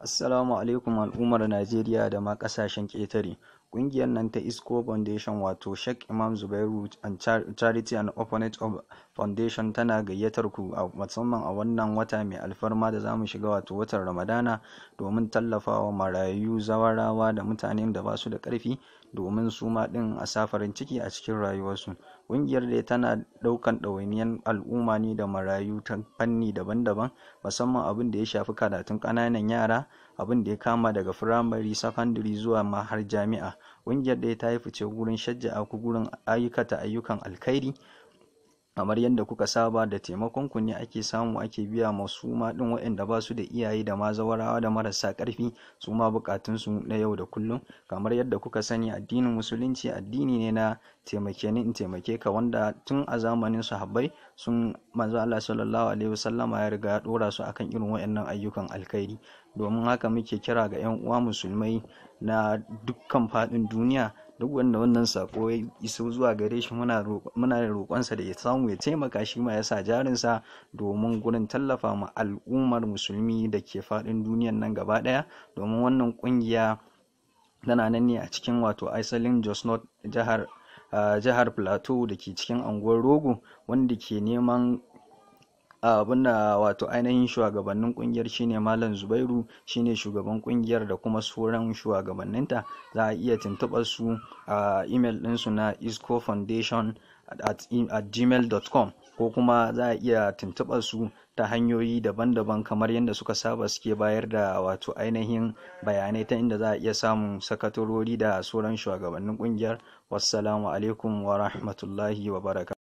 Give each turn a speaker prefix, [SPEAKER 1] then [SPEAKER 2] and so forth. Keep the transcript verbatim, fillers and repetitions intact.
[SPEAKER 1] Assalamu alaikum al'ummar Najeriya da ma kasashen ƙetare. Ƙungiyar nan ta ISKO Foundation wato Sheikh Imam Zubairu and Charity and Orphanage Foundation tana gayyatar ku a musamman a wannan wata mai alfarma da zamu shiga wato watan Ramadana domin tallafawa marayu, zawarawa da mutanen da ba su da ƙarfi domin su ma din a sa farin ciki a cikin rayuwarsu. Ƙungiyar dai tana ɗaukan ɗawainiyar al'umma ne da marayu ta fanni daban-daban, musamman abin da ya shafi karatun ƙananan yara, abin da ya kama daga firamare, sakandare zuwa ma har jami'a. Ƙungiyar dai ta yi fice gurin shajja'a ku gurin ayyukata ayyukan alkhairi kamar yadda kuka saba. Da taimakon ku ne ake samu ake biya masu ma din waɗanda ba su da iyaye da ma zawarawa da marasa ƙarfi su ma buƙatunsu na yau da kullum. Kamar yadda kuka sani, addinin musulunci addini ne na taimake ni in taimake ka, wanda tun a zamanin sahabbai sun manzo Allah sallallahu alaihi wasallama ya riga ya dora su akan irin waɗannan ayyukan alkhairi. Domin haka muke kira ga 'yan uwa musulmai na dukkan faɗin duniya, duk wanda wannan sako ya iso zuwa gare shi muna muna roƙonsa da ya samu ya taimaka shi ma ya sa jarinsa domin gurin tallafa ma al'ummar musulmi da ke faɗin duniyan nan gaba ɗaya. Domin wannan ƙungiya tana nan ne a cikin wato asalin Jos North jihar jihar Plateau da ke cikin unguwar Rogo, wanda ke neman abin da wato ainihin shugabannin kungiyar shine Malam Zubairu, shine shugaban kungiyar da kuma sauran shugabanninta. Za a iya tuntuɓar su a email ɗinsu na iskofoundation at gmail dot com, ko kuma za a iya tuntuɓar su ta hanyoyi daban-daban kamar yadda suka saba suke bayar da wato ainihin bayanai ta inda za a iya samun sakatarori da sauran shugabannin kungiyar. Wassalamu alaikum wa rahmatullahi wa barakatuh.